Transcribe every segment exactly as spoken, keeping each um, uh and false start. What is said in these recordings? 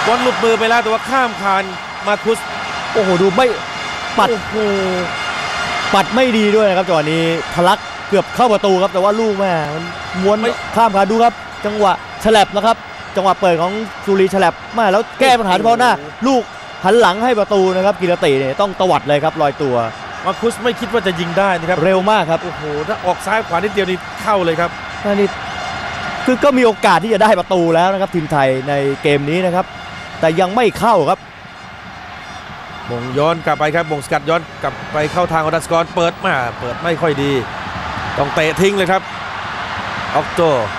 บอลหลุดมือไปแล้วแต่ว่าข้ามคานมาทุสโอ้โหดูไม่ปัดปัดไม่ดีด้วยนะครับจังหวะนี้ทะลักเกือบเข้าประตูครับแต่ว่าลูกแม่มันม้วนข้ามคานดูครับจังหวะฉลับนะครับจังหวะเปิดของสุรีฉลับมาแล้วแก้ปัญหาเฉพาะหน้าลูกหันหลังให้ประตูนะครับกิรติเนี่ยต้องตวัดเลยครับลอยตัวมาคุสไม่คิดว่าจะยิงได้นะครับเร็วมากครับโอ้โหถ้าออกซ้ายขวานิดเดียวนี่เข้าเลยครับนี่คือก็มีโอกาสที่จะได้ประตูแล้วนะครับทีมไทยในเกมนี้นะครับแต่ยังไม่เข้าครับมงย้อนกลับไปครับมงสกัดย้อนกลับไปเข้าทางอดัสกรเปิดมาเปิดไม่ค่อยดีต้องเตะทิ้งเลยครับออกโต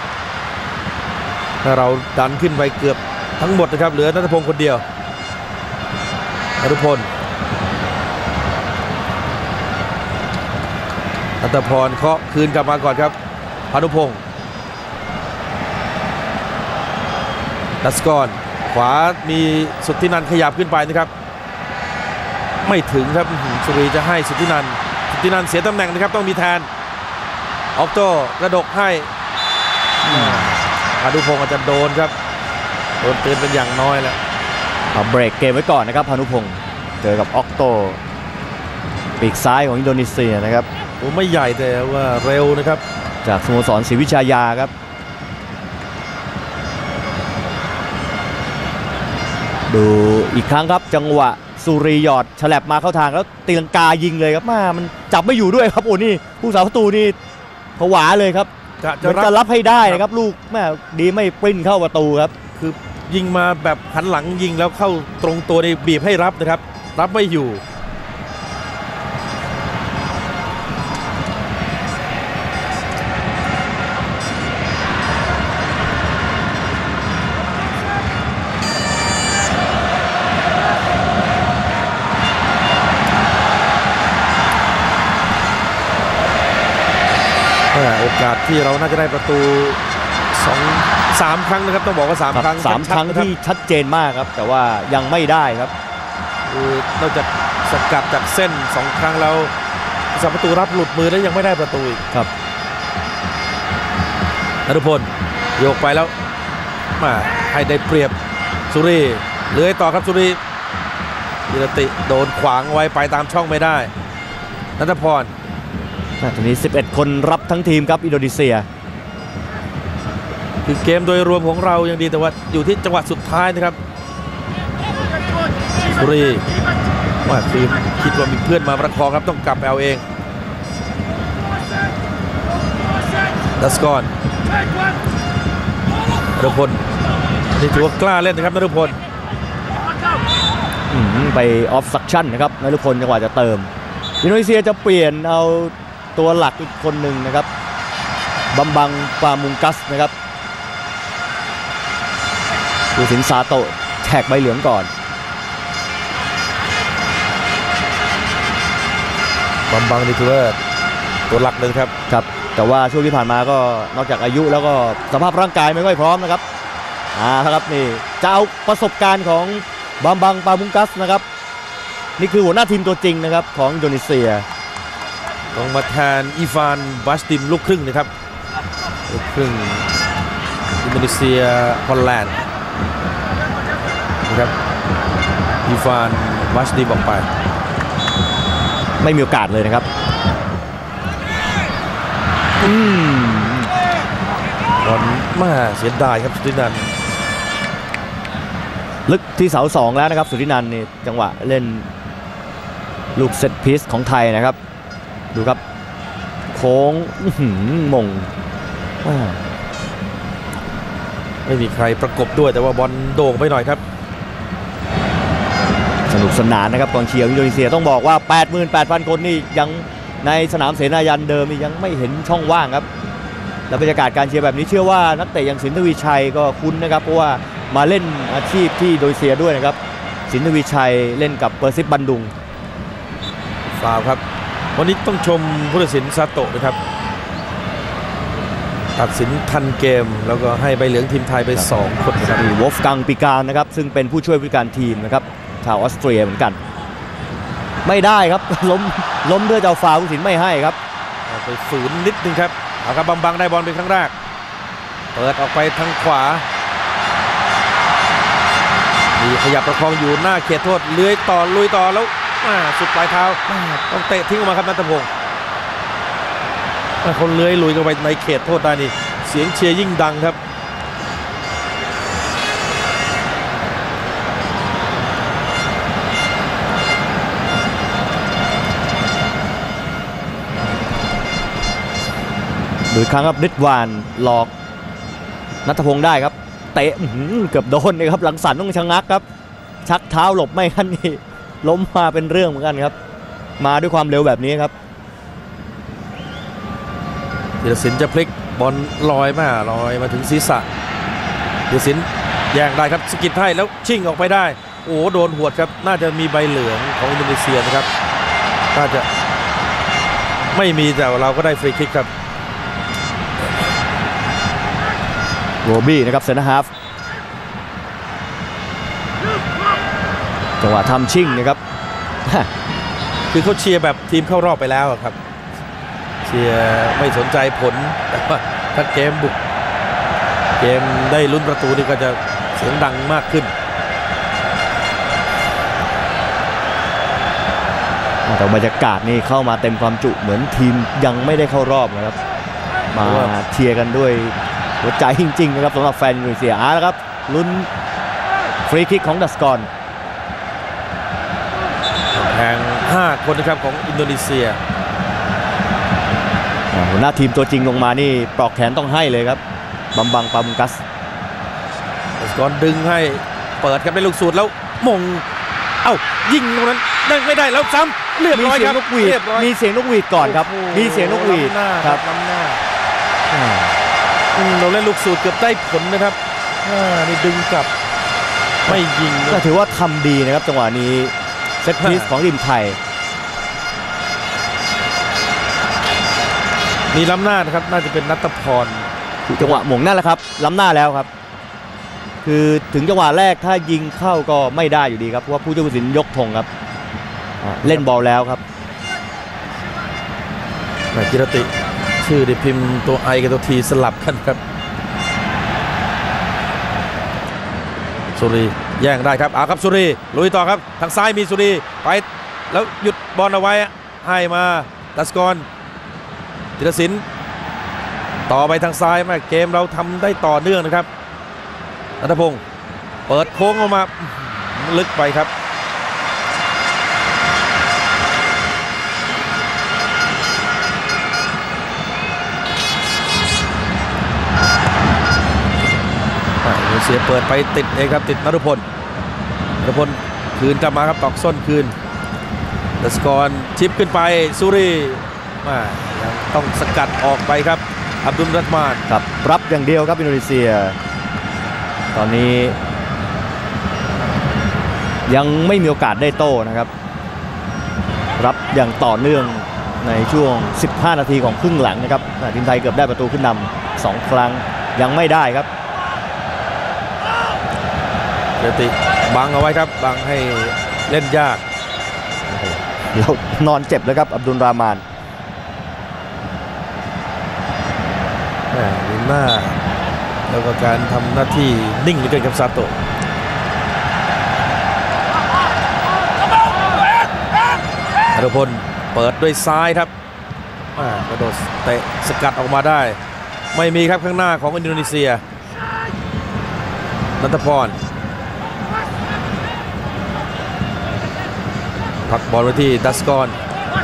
ถ้าเราดันขึ้นไปเกือบทั้งหมดนะครับเหลือณัฐพงศ์คนเดียวอนุพลอัตพรเคาะคืนกลับมาก่อนครับพานุพงศ์ดัสกรขวามีสุทธินันท์ขยับขึ้นไปนะครับไม่ถึงครับสุรีจะให้สุทธินันท์สุทธินันท์เสียตำแหน่งนะครับต้องมีแทนออกโตกระดกให้พานุพงศ์อาจจะโดนครับโดนเตือนเป็นอย่างน้อยแล้วเอาเบรกเกมไว้ก่อนนะครับพานุพงศ์เจอกับออกโตปีกซ้ายของอินโดนีเซียนะครับตัวไม่ใหญ่แต่ว่าเร็วนะครับจากสโมสรศรีวิชายาครับดูอีกครั้งครับจังหวะสุรีหยอดฉลับมาเข้าทางแล้วตีลังกายิงเลยครับมามันจับไม่อยู่ด้วยครับโอ้นี่ผู้สาประตูนี่ผวาเลยครับจะจะรับให้ได้นะครับลูกแม่ดีไม่ปริ้นเข้าประตูครับคือยิงมาแบบหันหลังยิงแล้วเข้าตรงตัวในบีบให้รับนะครับรับไม่อยู่โอกาสที่เราน่าจะได้ประตูสอง สามครั้งนะครับต้องบอกว่าสามครั้งสามครั้งที่ชัดเจนมากครับแต่ว่ายังไม่ได้ครับคือนอกจากสกัดจากเส้นสองครั้งแล้วสามประตูรับหลุดมือแล้วยังไม่ได้ประตูอีกครับณัฐพลโยกไปแล้วมาให้ได้เปรียบสุรีเลื้อยต่อครับสุรีกิรติโดนขวางไว้ไปตามช่องไม่ได้ณัฐพรตอนนี้สิบเอ็ดคนรับทั้งทีมครับอินโดนีเซียคือเกมโดยรวมของเรายังดีแต่ว่าอยู่ที่จังหวะสุดท้ายนะครับสุรีว่าคือคิดว่ามีเพื่อนมาประคองครับต้องกลับไปเอาเองดัสกรนฤพลนี่ถือว่ากล้าเล่นนะครับนฤพลไปออฟซักชั่นนะครับนฤพลจังหวะจะเติมอินโดนีเซียจะเปลี่ยนเอาตัวหลักอีกคนหนึ่งนะครับบัมบังปามุงกัสนะครับดูสินซาโตะแฉกใบเหลืองก่อนบัมบังนี่คือว่าตัวหลักเลยครับครับแต่ว่าช่วงที่ผ่านมาก็นอกจากอายุแล้วก็สภาพร่างกายไม่ค่อยพร้อมนะครับอ่าครับนี่จะเอาประสบการณ์ของบัมบังปามุงกัสนะครับนี่คือหัวหน้าทีมตัวจริงนะครับของอินโดนีเซียลงมาแทนอีฟานบัสดิมลูกครึ่งนะครับลูกครึ่งอินโดนีเซียฮอลแลนด์นะครับอีฟานบัสดิมออกไปไม่มีโอกาสเลยนะครับอืมบอลมาเสียดายครับสุธินันท์ลึกที่เสาสองแล้วนะครับสุธินันท์นี่จังหวะเล่นลูกเซตพีซของไทยนะครับดูครับโค้งมงไม่มีใครประกบด้วยแต่ว่าบอลโด่งไปหน่อยครับสนุกสนานนะครับกองเชียร์อินโดนีเซียต้องบอกว่า แปดหมื่นแปดพัน คนนี่ยังในสนามเสนายันเดิมยังไม่เห็นช่องว่างครับและบรรยากาศการเชียร์แบบนี้เชื่อว่านักเตะอย่างสินทวีชัยก็คุ้นนะครับเพราะว่ามาเล่นอาชีพที่อินโดนีเซียด้วยนะครับสินทวีชัยเล่นกับเปอร์ซิฟบันดุงฟาวครับวันนี้ต้องชมผู้ตัดสินซาโตะนะครับตัดสินทันเกมแล้วก็ให้ใบเหลืองทีมไทยไปสองคนครับวอล์ฟกังปิการนะครับซึ่งเป็นผู้ช่วยผู้การทีมนะครับชาวออสเตรียเหมือนกันไม่ได้ครับล้มล้มด้วยเจ้าฟาวผู้ตัดสินไม่ให้ครับไปฝืนนิดนึงครับเอาครับบัมบังได้บอลเป็นครั้งแรกเปิดออกไปทางขวาขยับประคองอยู่หน้าเขตโทษเลื้อยต่อลุยต่อแล้วสุดปลายเท้าต้องเตะทิ้งออกมาครับณัฐพงศ์คนเลื้อยลุยเข้าไปในเขตโทษได้นี่เสียงเชียร์ยิ่งดังครับดูอีกครั้งครับฤทธิ์วานหลอกณัฐพงศ์ได้ครับเตะเกือบโดนเลยครับหลังสันต้องชะงักครับชักเท้าหลบไม่ทันนี่ล้มมาเป็นเรื่องเหมือนกันครับมาด้วยความเร็วแบบนี้ครับธีรศิลป์จะพลิกบอลลอยมาลอยมาถึงศีรษะธีรศิลป์แย่งได้ครับสกิดให้แล้วชิ่งออกไปได้โอ้โดนหวดครับน่าจะมีใบเหลืองของอินโดนีเซียนะครับน่าจะไม่มีแต่เราก็ได้ฟรีคิกครับโรบี้นะครับเซนเตอร์ฮาฟจังหวะทำชิ่งนะครับคือเขาเชียร์แบบทีมเข้ารอบไปแล้วครับเชียร์ไม่สนใจผลแต่ว่าถ้าเกมบุกเกมได้ลุ้นประตูนี่ก็จะเสียงดังมากขึ้นแต่บรรยากาศนี่เข้ามาเต็มความจุเหมือนทีมยังไม่ได้เข้ารอบนะครับมาเชียร์กันด้วยหัวใจจริงๆนะครับสำหรับแฟนอินโดนีเซียอ่ะแล้วครับลุ้นฟรีคิกของดัสกอนแทงห้าคนนะครับของอินโดนีเซียหัวหน้าทีมตัวจริงลงมานี่ปลอกแขนต้องให้เลยครับบัมบังปามุกัสดัสกอนดึงให้เปิดครับได้ลูกสูตรแล้วมงเอ้ายิงตรงนั้นได้ไม่ได้แล้วซ้ำเรียบร้อยครับมีเสียงนกหวีดก่อนครับมีเสียงนกหวีดครับล้ำหน้าเราเล่นลูกสูตรเกือบได้ผลนะครับนี่ดึงกลับไม่ยิงก็ถือว่าทำดีนะครับจังหวะนี้เซตพีซของทีมไทยมีล้ำหน้านะครับน่าจะเป็นณัฐพรจังหวะหม่งนั่นแหละครับล้ำหน้าแล้วครับคือถึงจังหวะแรกถ้ายิงเข้าก็ไม่ได้อยู่ดีครับเพราะว่าผู้ช่วยผู้ตัดสินยกธงครับเล่นบอลแล้วครับกิรติชื่อได้พิมพ์ตัวไอกับตัวทีสลับกันครับสุรีแย่งได้ครับเอาครับสุรีลุยต่อครับทางซ้ายมีสุรีไปแล้วหยุดบอลเอาไว้ให้มาดัสกอนธีรศิลป์ต่อไปทางซ้ายมาเกมเราทำได้ต่อเนื่องนะครับณัฐพงศ์เปิดโค้งออกมาลึกไปครับเสียเปิดไปติดเองครับติดณัฐพลณัฐพลคืนกลับมาครับตอกส้นคืนดัสกอนชิปขึ้นไปสุรีมาต้องสกัดออกไปครับอับดุลรัตมานครับรับอย่างเดียวครับอินโดนีเซียตอนนี้ยังไม่มีโอกาสได้โต้นะครับรับอย่างต่อเนื่องในช่วงสิบห้านาทีของครึ่งหลังนะครับทีมไทยเกือบได้ประตูขึ้นนำสองครั้งยังไม่ได้ครับเจติบังเอาไว้ครับบังให้เล่นยากเรานอนเจ็บแล้วครับอับดุลรามานหน้าแล้วก็การทำหน้าที่นิ่งเหลือเกินกับซาโตะณัฐพลเปิดด้วยซ้ายครับกระโดดเตะสกัดออกมาได้ไม่มีครับข้างหน้าของอินโดนีเซียณัฐพรพักบอลไว้ที่ดัสกอน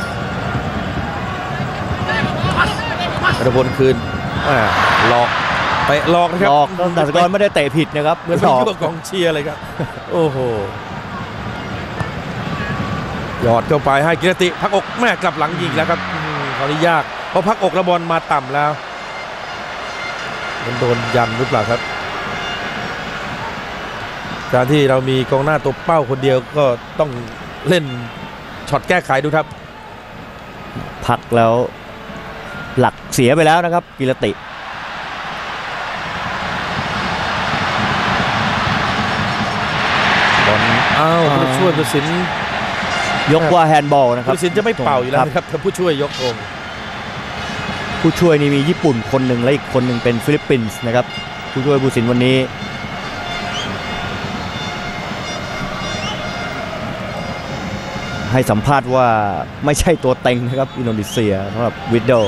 ณัฐพลคืนหลอกเตะหลอกนะครับหลอกดัสกอนไม่ได้เตะผิดนะครับเหมือนเป็นยุคกองเชียร์เลยครับโอ้โหหยอดเข้าไปให้กิรติพักอกแม่กลับหลังยิงแล้วครับคราวนี้ยากเพราะพักอกระบอลมาต่ำแล้วมันโดนยันหรือเปล่าครับการที่เรามีกองหน้าตัวเป้าคนเดียวก็ต้องเล่นช็อตแก้ไขดูครับพักแล้วหลักเสียไปแล้วนะครับกิรติบอลอ้าวผู้ช่วยผู้สินยกว่าแฮนด์บอลนะครับผู้สินจะไม่เป่าอยู่แล้วนะครับถ้าผู้ช่วยยกองผู้ช่วยนี่มีญี่ปุ่นคนหนึ่งและอีกคนหนึ่งเป็นฟิลิปปินส์นะครับผู้ช่วยผู้สินวันนี้ให้สัมภาษณ์ว่าไม่ใช่ตัวเต็งนะครับอินโดนีเซียสำหรับวิดโด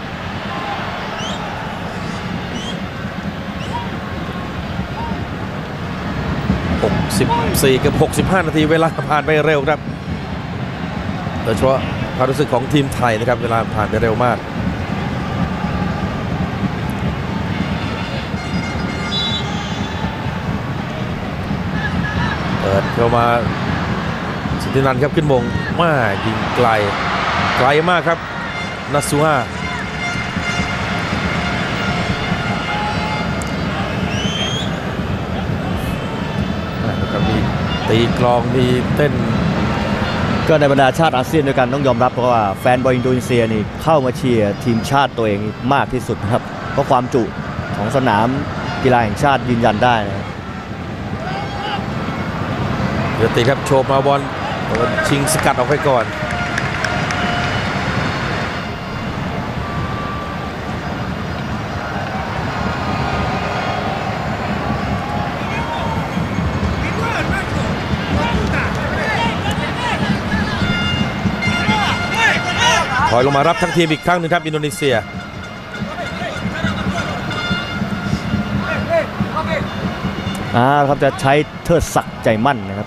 หกสิบสี่กับหกสิบห้านาทีเวลาผ่านไปเร็วครับโดยเฉพาะความรู้สึกของทีมไทยนะครับเวลาผ่านไปเร็วมากเปิดเข้ามาสิทธินันท์ครับขึ้นมงมายิงไกลไกลมากครับนัสซูฮามีตีกลองมีเต้นก็ในบรรดาชาติอาเซียนด้วยกันต้องยอมรับเพราะว่าแฟนบอลอินโดนีเซียนี่เข้ามาเชียร์ทีมชาติตัวเองมากที่สุดนะครับเพราะความจุของสนามกีฬาแห่งชาติยืนยันได้นะเดี๋ยวตีครับโชว์มาบอลชิงสกัดออกไปก่อนถอยลงมารับทั้งทีมอีกครั้งหนึ่งครับอินโดนีเซียอ่าครับจะใช้เทิดศักดิ์ใจมั่นนะครับ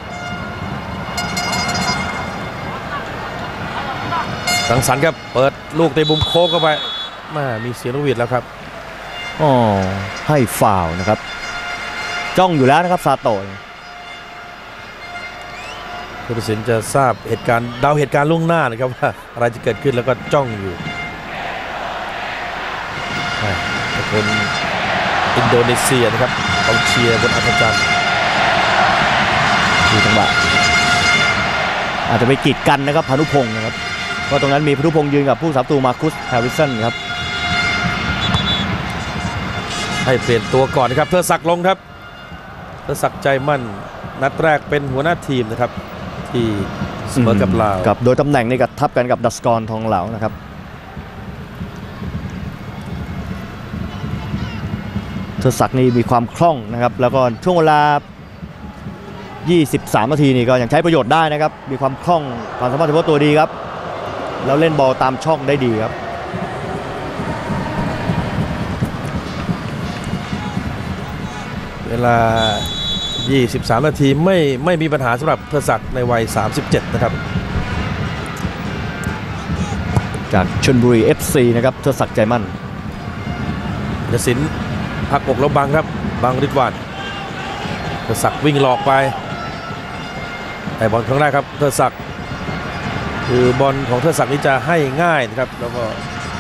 สังสรรค์ครับเปิดลูกเตะบุมโค้งเข้าไปมามีเสียงนกหวีดแล้วครับอ๋อให้ฟาวล์นะครับจ้องอยู่แล้วนะครับซาโตะผู้ตัดสินจะทราบเหตุการณ์เดาเหตุการณ์ล่วงหน้านะครับว่าอะไรจะเกิดขึ้นแล้วก็จ้องอยู่คนอินโดนีเซียนะครับกองเชียร์บนอัธจันทร์ดูจังหวะอาจจะไปกีดกันนะครับพานุพงศ์นะครับเพราะตรงนั้นมีพานุพงศ์ยืนกับผู้สาประตูมาร์คุสแฮร์ริสันครับให้เปลี่ยนตัวก่อนนะครับเทิดศักดิ์ลงครับเทิดศักดิ์ใจมั่นนัดแรกเป็นหัวหน้าทีมนะครับที่เสมอกับลาวกับโดยตำแหน่งนี่กับทับกันกับดัสกรทองเหลานะครับเทิดศักดิ์นี่มีความคล่องนะครับแล้วก็ช่วงเวลายี่สิบสามนาทีนี่ก็ยังใช้ประโยชน์ได้นะครับมีความคล่องความสามารถเฉพาะตัวดีครับแล้วเล่นบอลตามช่องได้ดีครับเวลายี่สิบสามนาทีไม่ไม่มีปัญหาสำหรับเทิดศักดิ์ในวัยสามสิบเจ็ดนะครับจากชลบุรี เอฟ ซี นะครับเทิดศักดิ์ใจมั่นเดชศิลป์พักอกแล้วบังครับบังฤทธิ์วานเทิดศักดิ์วิ่งหลอกไปแต่บอลครั้งแรกครับเทิดศักดิ์คือบอลของเทิดศักดิ์นี้จะให้ง่ายนะครับแล้วก็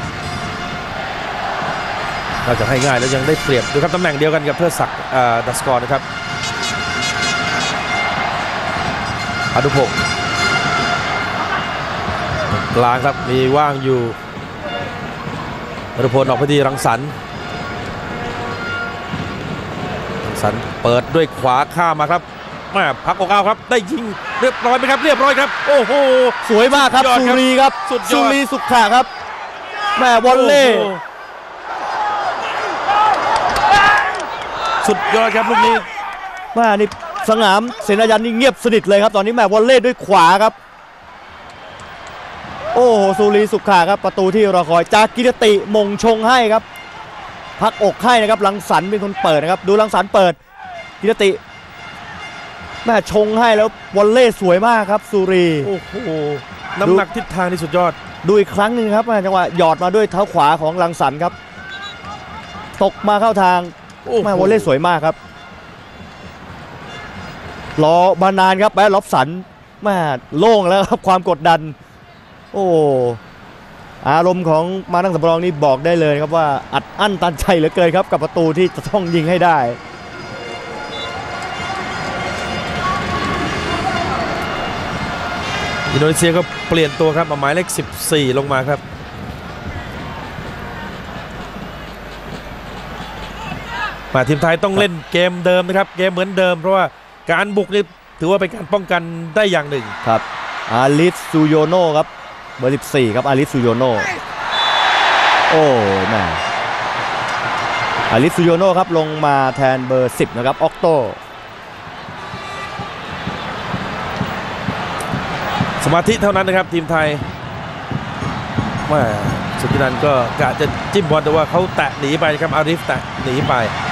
นอกจากให้ง่ายแล้วยังได้เปรียบดูครับตำแหน่งเดียวกันกับเทิดศักดิ์ดัสกอร์นะครับอนุพงศ์กลางครับมีว่างอยู่อนุพลออกไปที่รังสรรค์รังสรรค์เปิดด้วยขวาข้ามมาครับมาพักออกเอาครับได้ยิงเรียบร้อยไหมครับเรียบร้อยครับโอ้โหสวยมากครับสุรีครับสุรีสุขะครับแม่วอลเล่สุดยอดครับลูกนี้แม่นี่สนามเสนายันนี่เงียบสนิทเลยครับตอนนี้แม่วอลเล่ด้วยขวาครับโอ้โหสุรีสุขะครับประตูที่รอคอยจากกิรติมงชงให้ครับพักอกให้นะครับรังสรรค์เป็นคนเปิดนะครับดูรังสรรค์เปิดกิรติแม่ชงให้แล้ววอลเล่สวยมากครับสุรีโอ้โหน้ำหนักทิศทางนี่สุดยอดดูอีกครั้งหนึ่งครับจังหวะหยอดมาด้วยเท้าขวาของรังสรรค์ครับตกมาเข้าทางแม่วอลเล่สวยมากครับรอบานานครับแบล็อบสันแม่โล่งแล้วครับความกดดันโอ้อารมณ์ของมานั่งสำรองนี่บอกได้เลยครับว่าอัดอั้นตันใจเหลือเกินครับกับประตูที่จะต้องยิงให้ได้อินโดนีเซียก็เปลี่ยนตัวครับหมายเลขสิบสี่ลงมาครับมาทีมไทยต้องเล่นเกมเดิมนะครับเกมเหมือนเดิมเพราะว่าการบุกนี่ถือว่าเป็นการป้องกันได้อย่างหนึ่งครับอาริสซูโยโน่ครับเบอร์สิบสี่ครับอาริสซูโยโน่โอ้แม่อาริสซูโยโน่ครับลงมาแทนเบอร์สิบนะครับออกโตสมาธิเท่านั้นนะครับทีมไทยว่าสุธินันท์ก็กะจะจิ้มบอลแต่ว่าเขาแตะหนีไปครับอาริฟแตะหนีไป